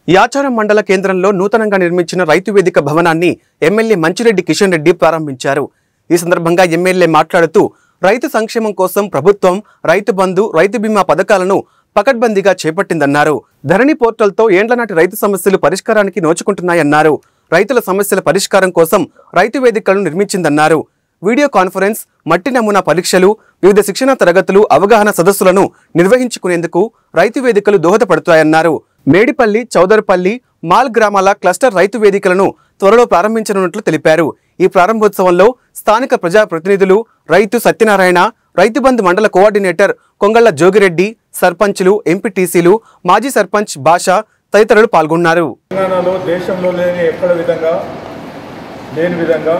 యాచారం మండల కేంద్రంలో నూతనంగా నిర్మించిన రైతు వేదిక భవనాన్ని ఎమ్మెల్యే మంచిరెడ్డి కిషన్ రెడ్డి ప్రారంభించారు। ఈ సందర్భంగా ఎమ్మెల్యే మాట్లాడుతూ రైతు సంక్షేమం కోసం ప్రభుత్వం రైతు బంధు, రైతు బీమా పథకాలను పకడ్బందీగా చేపట్టిందన్నారు। ధరణి పోర్టల్తో ఏండ్లనాటి రైతు సమస్యలు పరిష్కారానికి నోచుకుంటున్నాయన్నారు। రైతుల సమస్యల పరిష్కారం కోసం రైతు వేదికలను నిర్మించిందన్నారు। వీడియో కాన్ఫరెన్స్, మట్టి నమూనా పరీక్షలు, వివిధ శిక్షణ తరగతులు, అవగాహన సదస్సులను నిర్వహించుకునేందుకు రైతు వేదికలు దోహదపడతాయన్నారు। మేడిపల్లి, చౌదరపల్లి, మాల్ గ్రామాల క్లస్టర్ రైతు వేదికలను త్వరలో ప్రారంభించనున్నట్లు తెలిపారు। ఈ ప్రారంభోత్సవంలో స్థానిక ప్రజాప్రతినిధులు, రైతు సత్యనారాయణ, రైతు బంధు మండల కోఆర్డినేటర్ కొంగళ్ల జోగిరెడ్డి, సర్పంచులు, ఎంపీటీసీలు, మాజీ సర్పంచ్ భాష తదితరులు పాల్గొన్నారు। తెలంగాణలో దేశంలో లేని విధంగా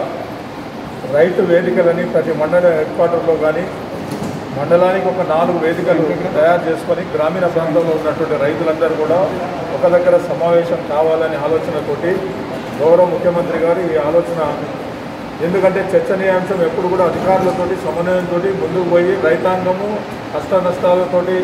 రైతు వేదికలని ప్రతి మండల హెడ్ క్వార్టర్లో కానీ మండలానికి ఒక 4 వేదికలు తయారు చేసుకొని గ్రామీణ ప్రాంతంలో ఉన్నటువంటి రైతులందరూ కూడా ఒక దగ్గర సమావేశం కావాలనే ఆలోచనతోటి గౌరవ ముఖ్యమంత్రి గారు ఈ ఆలోచన, ఎందుకంటే చర్చనీయాంశం ఎప్పుడు కూడా అధికారులతోటి సమన్వయంతో ముందుకు పోయి రైతాంగము కష్ట నష్టాలతోటి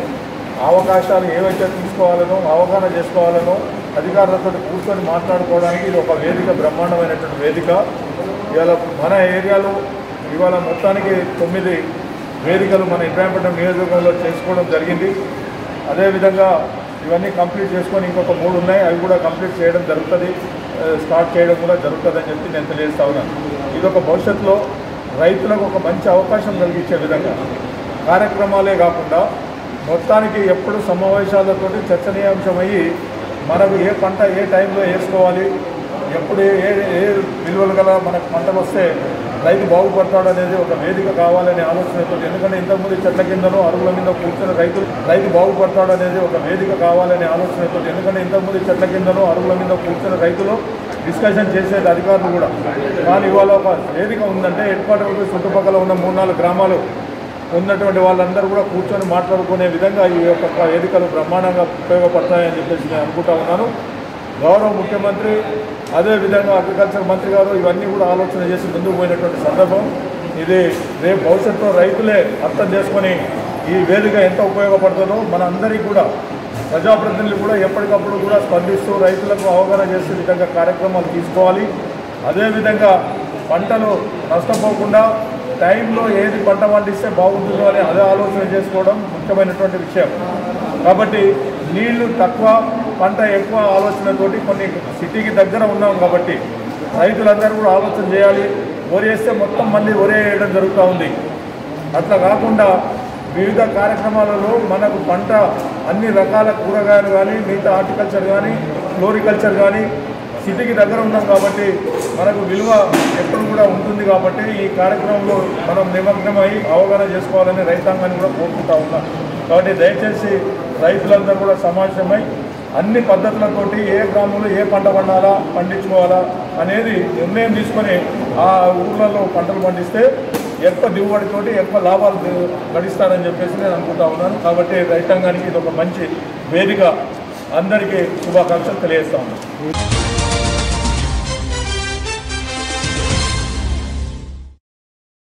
అవకాశాలు ఏవైతే తీసుకోవాలనో అవగాహన చేసుకోవాలనో అధికారులతో కూర్చొని మాట్లాడుకోవడానికి ఇది ఒక వేదిక, బ్రహ్మాండమైనటువంటి వేదిక। ఇవాళ మన ఏరియాలో ఇవాళ మొత్తానికి 9 వేదికలు మన ఇబ్రాహీంపట్నం నియోజకవర్గంలో చేసుకోవడం జరిగింది। అదేవిధంగా ఇవన్నీ కంప్లీట్ చేసుకొని ఇంకొక 3 ఉన్నాయి, అవి కూడా కంప్లీట్ చేయడం జరుగుతుంది, స్టార్ట్ చేయడం కూడా జరుగుతుందని చెప్పి నేను తెలియజేస్తా ఉన్నాను। ఇది ఒక భవిష్యత్తులో రైతులకు ఒక మంచి అవకాశం కలిగించే విధంగా కార్యక్రమాలే కాకుండా మొత్తానికి ఎప్పుడు సమావేశాలతోటి చర్చనీయాంశమయ్యి మనకు ఏ పంట ఏ టైంలో వేసుకోవాలి, ఎప్పుడు ఏ విలువలు గల మనకు పంటలు వస్తే రైతు బాగుపడతాడు అనేది ఒక వేదిక కావాలనే ఆలోచనతో, ఎందుకంటే ఇంతకుముందు చెట్ల కిందనో అరుగుల మీద కూర్చొని రైతు బాగుపడతాడు అనేది ఒక వేదిక కావాలనే ఆలోచనతో, ఎందుకంటే ఇంతకుముందు చెట్ల కిందనో అరుగుల మీద కూర్చొని రైతులు డిస్కషన్ చేసేది అధికారులు కూడా, కానీ ఇవాళ ఒక వేదిక ఉందంటే హెడ్ క్వార్టర్కి చుట్టుపక్కల ఉన్న 3-4 గ్రామాలు ఉన్నటువంటి వాళ్ళందరూ కూడా కూర్చొని మాట్లాడుకునే విధంగా ఈ యొక్క వేదికలు బ్రహ్మాండంగా ఉపయోగపడతాయని చెప్పేసి నేను అనుకుంటా ఉన్నాను। గౌరవ ముఖ్యమంత్రి అదేవిధంగా అగ్రికల్చర్ మంత్రి గారు ఇవన్నీ కూడా ఆలోచన చేసి ముందుకు పోయినటువంటి సందర్భం ఇది। రేపు భవిష్యత్తులో రైతులే అర్థం చేసుకొని ఈ వేదిక ఎంత ఉపయోగపడుతుందో మన అందరికీ కూడా ప్రజాప్రతినిధులు కూడా ఎప్పటికప్పుడు కూడా స్పందిస్తూ రైతులకు అవగాహన చేసే విధంగా కార్యక్రమాలు తీసుకోవాలి। అదేవిధంగా పంటలు నష్టపోకుండా టైంలో ఏది పంట పండిస్తే బాగుంటుందో అని అదే ఆలోచన చేసుకోవడం ముఖ్యమైనటువంటి విషయం। కాబట్టి నీళ్లు తక్కువ పంట ఎక్కువ ఆలోచనతోటి కొన్ని సిటీకి దగ్గర ఉన్నాం కాబట్టి రైతులందరూ కూడా ఆలోచన చేయాలి। వరి వేస్తే మొత్తం మళ్ళీ వరి వేయడం జరుగుతూ ఉంది, అట్లా కాకుండా వివిధ కార్యక్రమాలలో మనకు పంట అన్ని రకాల కూరగాయలు కానీ మిగతా హార్టికల్చర్ కానీ ఫ్లోరికల్చర్ కానీ సిటీకి దగ్గర ఉన్నాం కాబట్టి మనకు విలువ ఎప్పుడు కూడా ఉంటుంది। కాబట్టి ఈ కార్యక్రమంలో మనం నిమగ్నమై అవగాహన చేసుకోవాలని రైతాంగాన్ని కూడా కోరుకుంటా ఉన్నాం। కాబట్టి దయచేసి రైతులందరూ కూడా సమావేశమై అన్ని పద్ధతులతోటి ఏ గ్రామంలో ఏ పంట పండించుకోవాలా అనేది నిర్ణయం తీసుకొని ఆ ఊర్లలో పంటలు పండిస్తే ఎక్కువ దిగుబడితోటి ఎక్కువ లాభాలు గడిస్తారని చెప్పేసి నేను అనుకుంటా ఉన్నాను। కాబట్టి రైతాంగానికి ఇది ఒక మంచి వేదిక, అందరికీ శుభాకాంక్షలు తెలియజేస్తా ఉన్నాను।